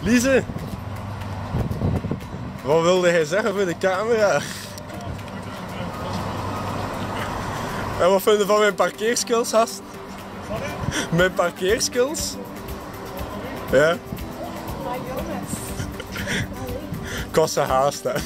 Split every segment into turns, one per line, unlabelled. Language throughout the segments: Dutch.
Lise, wat wilde hij zeggen voor de camera? En wat vind je van mijn parkeerskills, gast? Mijn parkeerskills? Ja?
Maar jongens.
Kost ze haast, hè.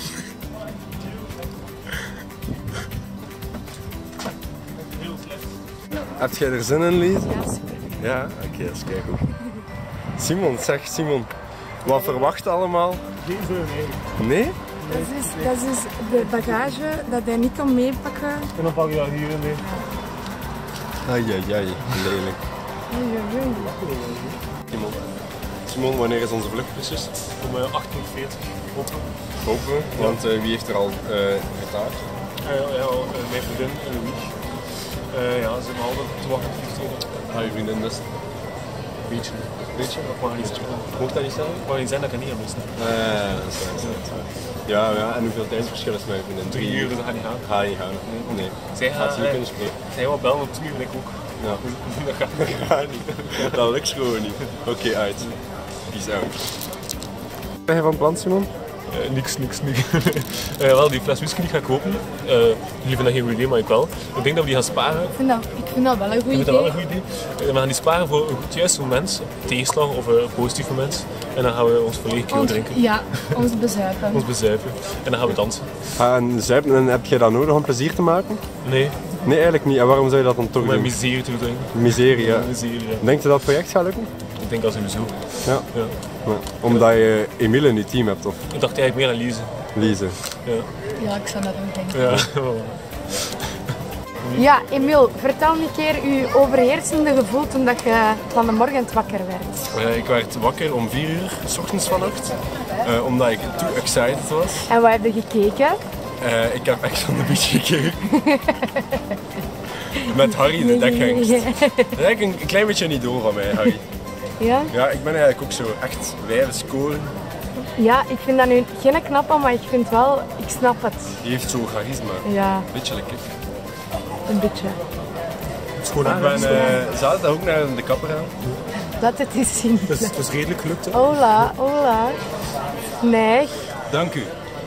Heb jij er zin in, Lise?
Ja, super.
Ja? Oké, dat is kijk goed. Simon, zeg Simon. Wat verwacht je allemaal?
Geen veel, nee.
Nee?
Dat is de bagage dat hij niet kan meepakken.
En dan pak je dat hier mee.
Ai, lelijk.
Oei, oei, oei.
Simon. Simon, wanneer is onze vlucht precies?
Om 18:40 open.
Hopen we, want wie heeft er al getaard?
Mijn vriendin en Louis. Ja, ze zijn al te wachten op vliegtuigen.
Je vriendin dus?
Beetje.
Weet je?
Dat mag niet zeggen.
Mocht dat niet zeggen?
Het mag niet zijn dat ik er niet aan moest.
Dat is waar. Ja, en hoeveel tijdsverschil is mijn vriendin?
3 uur, dat gaat niet gaan.
Ga niet gaan. Nee.
Zij
Gaat ze niet kunnen spreken?
Zij wil bellen op 2 uur en ik ook.
Ja.
Dat gaat niet.
Ga niet. Dat lukt gewoon niet. Oké, uit. Peace out. Ben je van plan, Simon?
Niks. Wel, die fles whisky die ga ik kopen. Jullie vinden dat geen goed idee, maar ik wel. Ik denk dat we die gaan sparen.
Ik vind dat wel een goed
Ik vind dat wel
idee.
een goed idee. We gaan die sparen voor een het juiste moment, tegenslag of een positief moment. En dan gaan we ons volledig kilo drinken,
Ja, ons bezuipen.
ons bezuipen. En dan gaan we dansen.
En zuipen, heb jij dat nodig om plezier te maken?
Nee,
Nee, eigenlijk niet. En waarom zou je dat dan toch
om mijn
doen?
miserie te drinken.
Miserie, ja.
Miserie, ja.
Denk je dat het project gaat lukken?
Ik denk als sowieso.
Ja.
Ja.
Ja. Omdat je Emile in je team hebt, of
Ik dacht eigenlijk meer aan Lise.
Lise?
Ja.
Ja, ik zou dat ook denken.
Ja.
Ja, Emiel, vertel een keer je overheersende gevoel toen dat je van de morgen wakker werd.
Ik werd wakker om 4 uur, 's ochtends vannacht. Omdat ik too excited was.
En wat heb je gekeken?
Ik heb echt van de beach gekeken. Met Harry de dekhengst. Dat is eigenlijk een klein beetje een idool van mij, Harry.
Ja?
Ja, ik ben eigenlijk ook zo echt wijven scoren.
Ja, ik vind dat nu geen knappe, maar ik vind wel, ik snap het.
Die heeft zo charisma.
Ja,
Beetje lekker.
een beetje.
Het is gewoon
Ik ben zaterdag ook naar de kapper gaan.
Laat het eens zien.
Het is redelijk gelukt. Hè?
Hola, hola. Nee.
Dank u.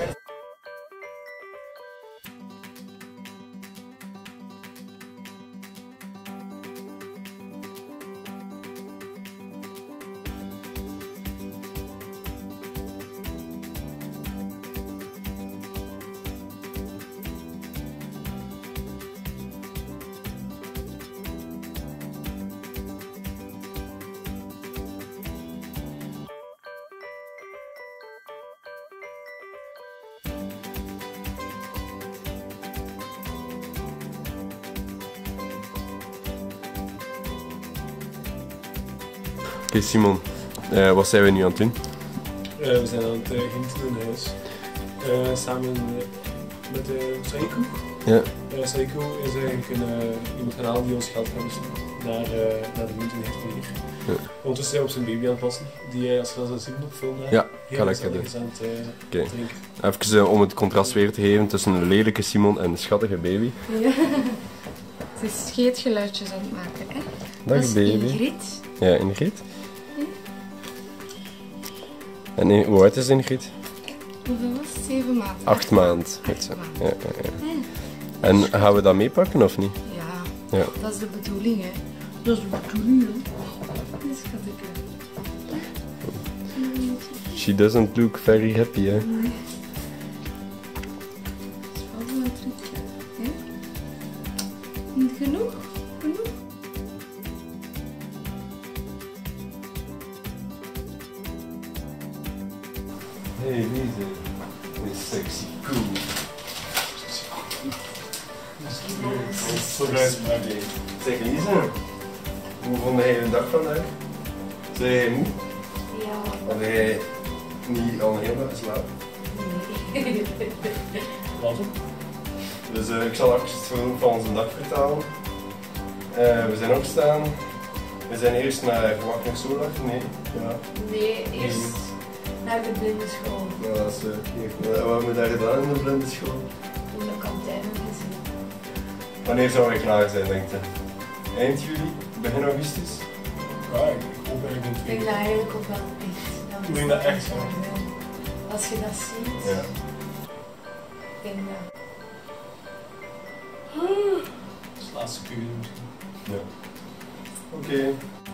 Oké, Simon, wat zijn we nu aan het doen?
We zijn aan het genieten in huis. Samen met Saiko.
Ja.
Saiko is eigenlijk iemand gaan halen die ons geld gaat wisselen naar de munt in Hertleer.
Ja.
Ondertussen zijn we op zijn baby aan het passen, die hij als je dat zou zien op film.
Ja, ga lekker doen.
Is aan het
Oké.
drinken.
Even om het contrast weer te geven tussen een lelijke Simon en een schattige baby.
Ja. Ze is scheetgeluidjes aan het maken, hè?
Dag
Dat is
baby.
Ingrid.
Ja, Ingrid. En hoe oud is Ingrid?
Hoeveel was het? 7 maanden.
8 maanden. Goed zo. Ja. En gaan we dat meepakken of niet?
Ja,
Ja.
dat is de bedoeling, hè. Dat is de bedoeling, hè. Dus gaat ik...
She doesn't look very happy, hè?
Dat is wel zo'n trucje, hè. Niet genoeg? Genoeg?
Hey Lise, this sexy cool. Zeg Lise, hoe vond jij je dag vandaag? Zijn jij moe?
Ja.
Had jij niet al een hele dag geslapen?
Wat?
Dus ik zal even het verloop van onze dag vertalen. We zijn opgestaan. We zijn eerst naar Verwachting Solar. Nee, ja.
Nee, eerst naar de blindenschool.
Ja, dat is hier. Wat hebben we daar gedaan in de blinde school?
In de kantine gezien.
Wanneer zou ik klaar zijn, denkt u? Eind juli? Begin augustus?
Ja, ik hoop eigenlijk
Ik denk dat eigenlijk ook wel echt
Ik denk dat echt wel.
Als je dat ziet,
Ja.
ik denk dat.
Dat is de laatste keuze misschien.
Ja. Oké.